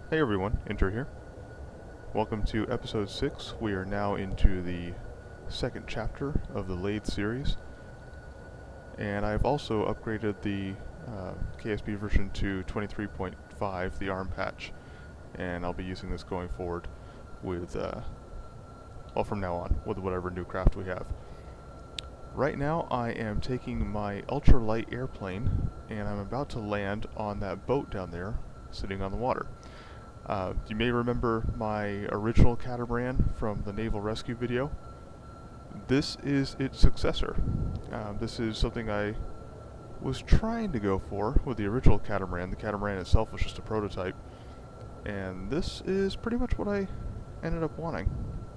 Hey everyone, Enter here. Welcome to episode 6. We are now into the second chapter of the Lathe series, and I've also upgraded the KSP version to 23.5, the ARM patch, and I'll be using this going forward with, well, from now on, with whatever new craft we have. Right now I am taking my ultralight airplane, and I'm about to land on that boat down there, sitting on the water. You may remember my original catamaran from the Naval Rescue video. This is its successor. This is something I was trying to go for with the original catamaran. The catamaran itself was just a prototype, and this is pretty much what I ended up wanting.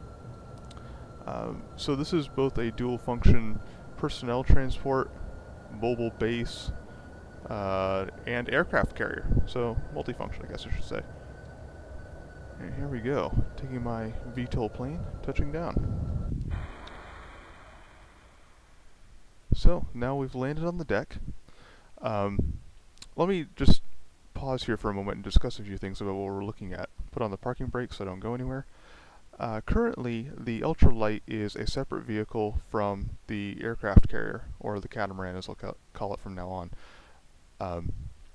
So this is both a dual function personnel transport, mobile base, and aircraft carrier. So multifunction, I guess I should say. And here we go, taking my VTOL plane, touching down. So, now we've landed on the deck. Let me just pause here for a moment and discuss a few things about what we're looking at. Put on the parking brake so I don't go anywhere. Currently, the ultralight is a separate vehicle from the aircraft carrier, or the catamaran as I'll call it from now on.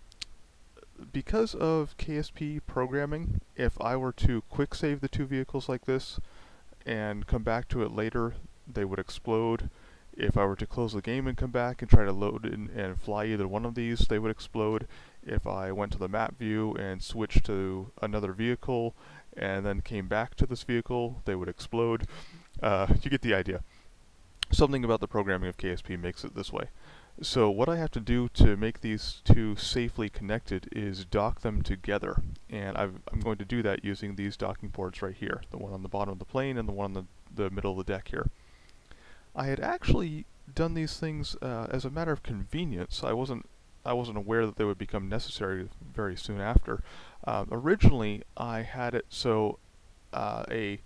Because of KSP programming, if I were to quick save the two vehicles like this and come back to it later, they would explode. If I were to close the game and come back and try to load in and fly either one of these, they would explode. If I went to the map view and switched to another vehicle and then came back to this vehicle, they would explode. You get the idea. Something about the programming of KSP makes it this way. So what I have to do to make these two safely connected is dock them together, and I'm going to do that using these docking ports right here, the one on the bottom of the plane and the one on the middle of the deck here. I had actually done these things as a matter of convenience. I wasn't aware that they would become necessary very soon after. Originally, I had it so a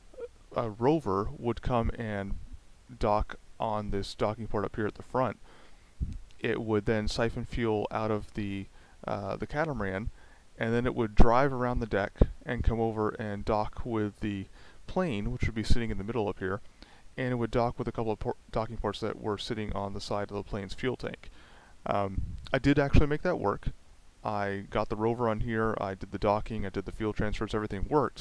rover would come and dock on this docking port up here at the front. It would then siphon fuel out of the catamaran, and then it would drive around the deck and come over and dock with the plane, which would be sitting in the middle up here, and it would dock with a couple of docking ports that were sitting on the side of the plane's fuel tank. I did actually make that work. I got the rover on here, I did the docking, I did the fuel transfers, everything worked.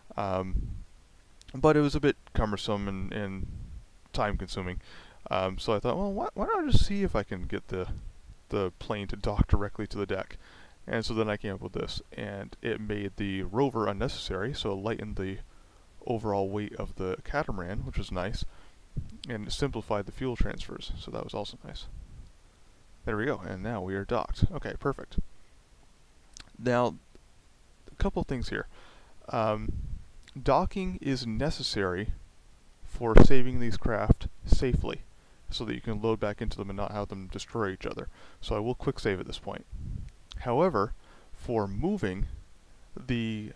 But it was a bit cumbersome and time consuming. So I thought, well, why don't I just see if I can get the plane to dock directly to the deck. And so then I came up with this, and it made the rover unnecessary, so it lightened the overall weight of the catamaran, which was nice, and it simplified the fuel transfers, so that was also nice. There we go, and now we are docked. Okay, perfect. Now, a couple things here. Docking is necessary for saving these craft safely, so that you can load back into them and not have them destroy each other. So I will quick save at this point. However, for moving, the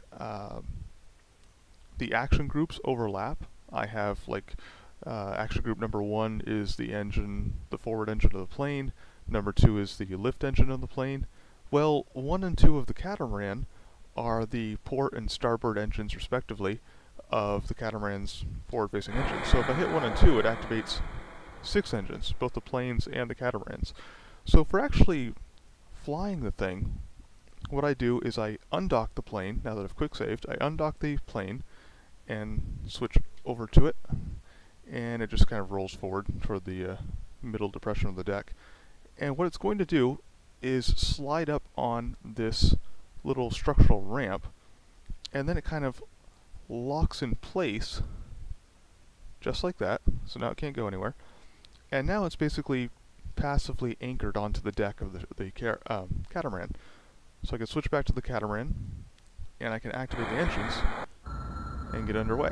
action groups overlap. I have like action group number 1 is the engine, the forward engine of the plane. Number 2 is the lift engine of the plane. Well, 1 and 2 of the catamaran are the port and starboard engines respectively of the catamaran's forward-facing engine. So if I hit 1 and 2, it activates 6 engines, both the planes and the catamarans. So for actually flying the thing, what I do is I undock the plane. Now that I've quick saved, I undock the plane and switch over to it, and it just kind of rolls forward toward the middle depression of the deck. And what it's going to do is slide up on this little structural ramp, and then it kind of locks in place just like that. So now it can't go anywhere. And now it's basically passively anchored onto the deck of the catamaran. So I can switch back to the catamaran, and I can activate the engines and get underway.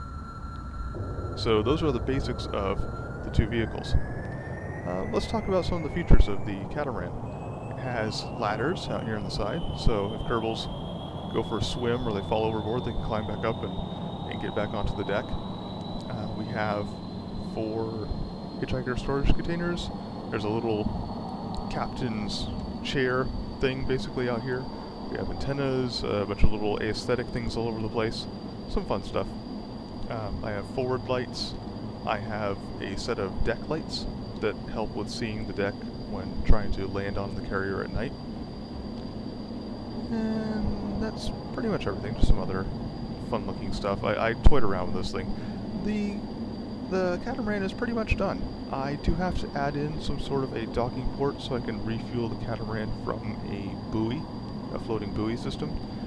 So those are the basics of the two vehicles. Let's talk about some of the features of the catamaran. It has ladders out here on the side, so if Kerbals go for a swim or they fall overboard, they can climb back up and get back onto the deck. We have 4 hitchhiker storage containers. There's a little captain's chair thing basically out here We have antennas, a bunch of little aesthetic things all over the place. Some fun stuff. I have forward lights. I have a set of deck lights that help with seeing the deck when trying to land on the carrier at night. And that's pretty much everything, just some other fun looking stuff. I toyed around with this thing. The catamaran is pretty much done. I do have to add in some sort of a docking port so I can refuel the catamaran from a buoy, a floating buoy system.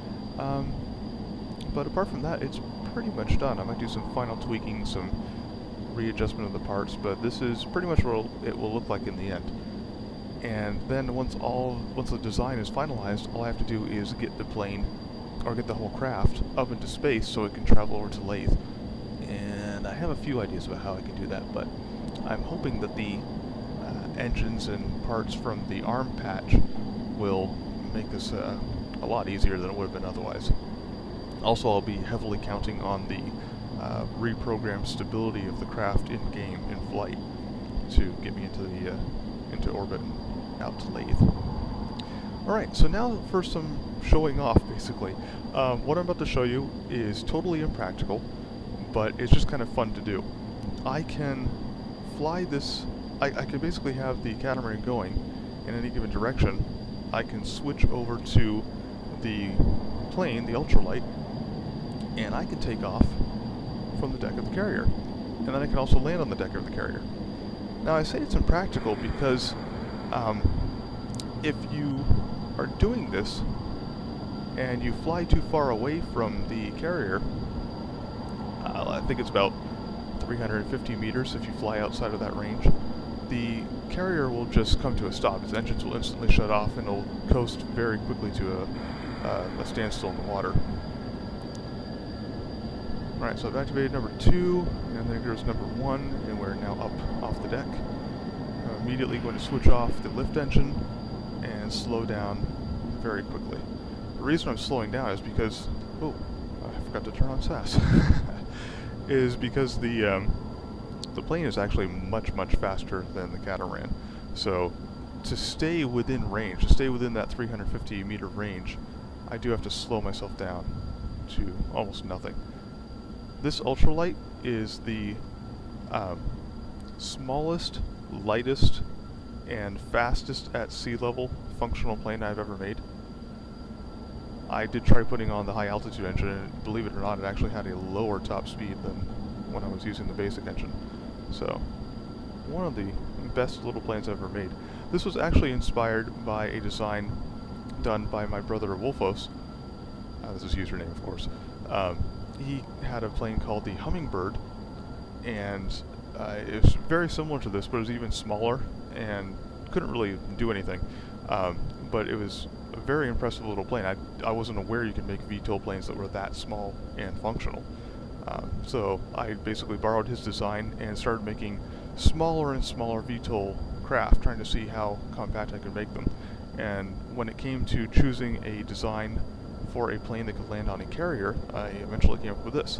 But apart from that, it's pretty much done. I might do some final tweaking, some readjustment of the parts, but this is pretty much what it will look like in the end. And then once the design is finalized, all I have to do is get the plane, or get the whole craft, up into space so it can travel over to Lathe. And I have a few ideas about how I can do that, but I'm hoping that the engines and parts from the arm patch will make this a lot easier than it would have been otherwise. Also, I'll be heavily counting on the reprogrammed stability of the craft in-game, in flight, to get me into orbit and out to Lathe. Alright, so now for some showing off, basically. What I'm about to show you is totally impractical, but it's just kind of fun to do. I can fly this, I can basically have the catamaran going in any given direction. I can switch over to the plane, the ultralight, and I can take off from the deck of the carrier. And then I can also land on the deck of the carrier. Now I say it's impractical because if you are doing this and you fly too far away from the carrier, I think it's about 350 meters if you fly outside of that range, the carrier will just come to a stop. Its engines will instantly shut off and it'll coast very quickly to a standstill in the water. Alright, so I've activated number 2, and then here's number 1, and we're now up off the deck. I'm immediately going to switch off the lift engine and slow down very quickly. The reason I'm slowing down is because, oh, I forgot to turn on SAS, is because the plane is actually much faster than the catamaran. So to stay within range, to stay within that 350 meter range, I do have to slow myself down to almost nothing. This ultralight is the smallest, lightest, and fastest at sea level functional plane I've ever made. I did try putting on the high altitude engine, and believe it or not, it actually had a lower top speed than when I was using the basic engine. So, one of the best little planes I've ever made. This was actually inspired by a design done by my brother Wolfos. This is his username, of course. He had a plane called the Hummingbird, and it was very similar to this, but it was even smaller and couldn't really do anything. But it was a very impressive little plane. I wasn't aware you could make VTOL planes that were that small and functional. So I basically borrowed his design and started making smaller and smaller VTOL craft, trying to see how compact I could make them. And when it came to choosing a design for a plane that could land on a carrier, I eventually came up with this.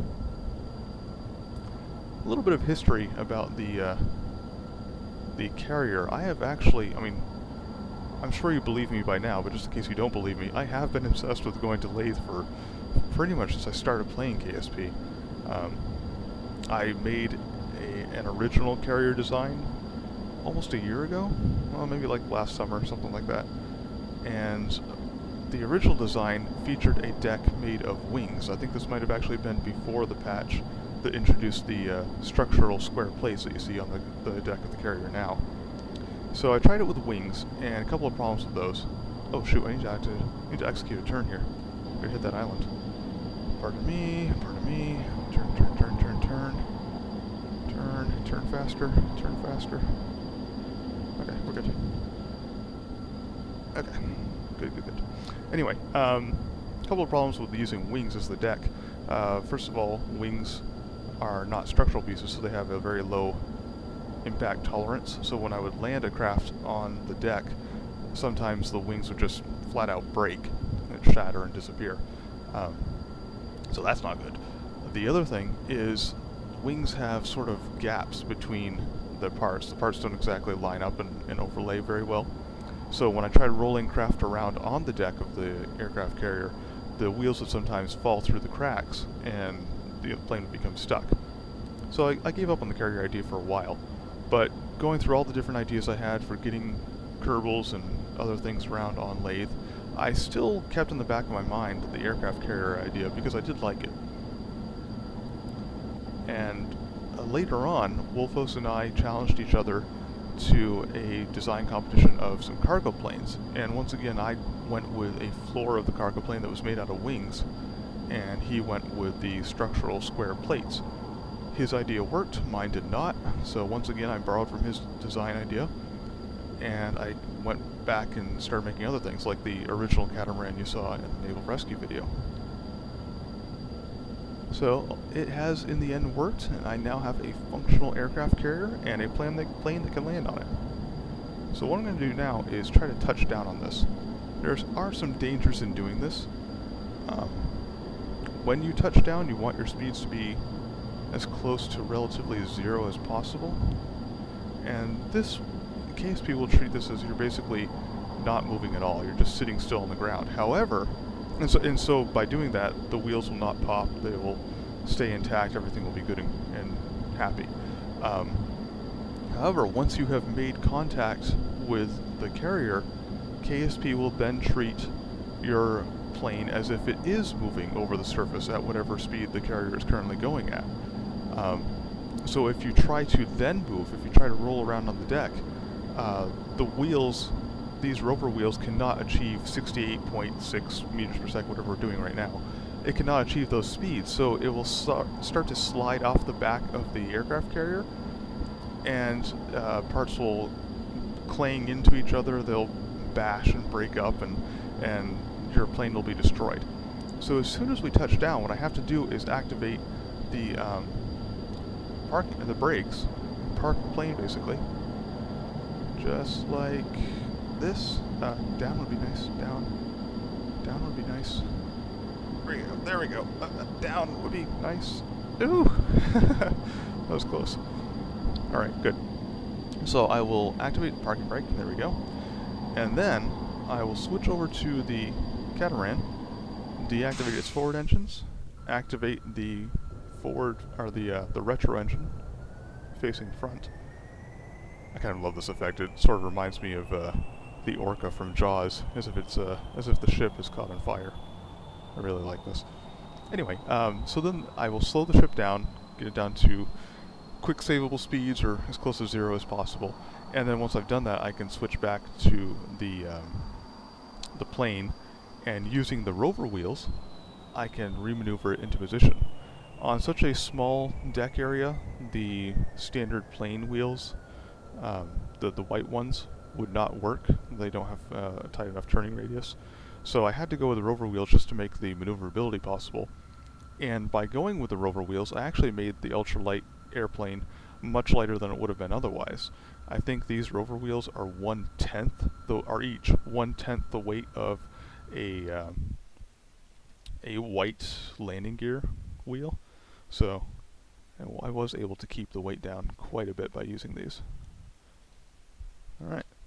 A little bit of history about the carrier. I have actually, I mean, I'm sure you believe me by now, but just in case you don't believe me, I have been obsessed with going to Lathe for pretty much since I started playing KSP. I made an original carrier design almost a year ago, well, maybe like last summer, something like that. And the original design featured a deck made of wings. I think this might have actually been before the patch that introduced the structural square plates that you see on the deck of the carrier now. So I tried it with wings, and a couple of problems with those. Oh shoot, I need to execute a turn here. I'm gonna hit that island. Pardon me, turn, turn faster, turn faster. Okay, we're good. Okay, good. Anyway, a couple of problems with using wings as the deck. First of all, wings are not structural pieces, so they have a very low impact tolerance. So when I would land a craft on the deck, sometimes the wings would just flat out break and shatter and disappear. So that's not good. The other thing is wings have sort of gaps between the parts. The parts don't exactly line up and overlay very well. So when I tried rolling craft around on the deck of the aircraft carrier, the wheels would sometimes fall through the cracks and the plane would become stuck. So I gave up on the carrier idea for a while, but going through all the different ideas I had for getting Kerbals and other things around on lathe, I still kept in the back of my mind the aircraft carrier idea because I did like it. And later on, Wolfos and I challenged each other to a design competition of some cargo planes, and once again I went with a floor of the cargo plane that was made out of wings, and he went with the structural square plates. His idea worked, mine did not, so once again I borrowed from his design idea, and I went back and started making other things, like the original catamaran you saw in the Naval Rescue video. So it has in the end worked, and I now have a functional aircraft carrier and a plane that can land on it. So what I'm going to do now is try to touch down on this. There are some dangers in doing this. When you touch down, you want your speeds to be as close to relatively zero as possible, and this KSP will treat this as you're basically not moving at all. You're just sitting still on the ground. However, and so by doing that, the wheels will not pop. They will stay intact. Everything will be good and happy. However, once you have made contact with the carrier, KSP will then treat your plane as if it is moving over the surface at whatever speed the carrier is currently going at. So if you try to then move, if you try to roll around on the deck, the wheels, these rover wheels, cannot achieve 68.6 meters per second, whatever we're doing right now. It cannot achieve those speeds, so it will start to slide off the back of the aircraft carrier, and parts will clang into each other, they'll bash and break up, and your plane will be destroyed. So as soon as we touch down, what I have to do is activate the brakes, park the plane basically, just like this. Down would be nice. Down would be nice. There we go. Down would be nice. Ooh, that was close. All right, good. So I will activate the parking brake. There we go. And then I will switch over to the catamaran, deactivate its forward engines, activate the forward or the retro engine facing front. I kind of love this effect. It sort of reminds me of the orca from Jaws, as if the ship is caught on fire. I really like this. Anyway, so then I will slow the ship down, get it down to quick savable speeds or as close to zero as possible, and then once I've done that, I can switch back to the plane, and using the rover wheels, I can remaneuver it into position. On such a small deck area, the standard plane wheels, the white ones, would not work. They don't have a tight enough turning radius. So I had to go with the rover wheels just to make the maneuverability possible. And by going with the rover wheels, I actually made the ultralight airplane much lighter than it would have been otherwise. I think these rover wheels are each 1/10 the weight of a white landing gear wheel. So I was able to keep the weight down quite a bit by using these. Alright.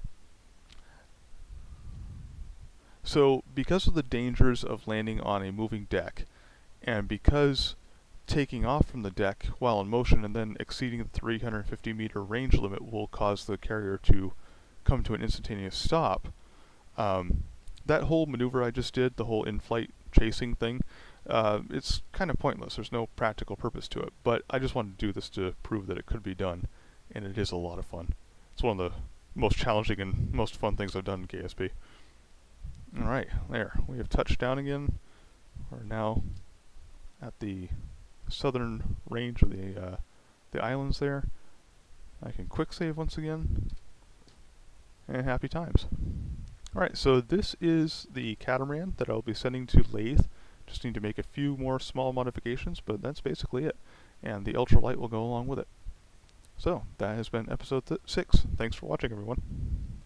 So because of the dangers of landing on a moving deck, and because taking off from the deck while in motion and then exceeding the 350 meter range limit will cause the carrier to come to an instantaneous stop, that whole maneuver I just did, the whole in-flight chasing thing, it's kind of pointless. There's no practical purpose to it, but I just wanted to do this to prove that it could be done, and it is a lot of fun. It's one of the most challenging and most fun things I've done in KSP. Alright, there. We have touched down again. We're now at the southern range of the islands there. I can quick save once again, and happy times. Alright, so this is the catamaran that I'll be sending to Lathe. Just need to make a few more small modifications, but that's basically it. And the ultralight will go along with it. So, that has been episode 6. Thanks for watching, everyone.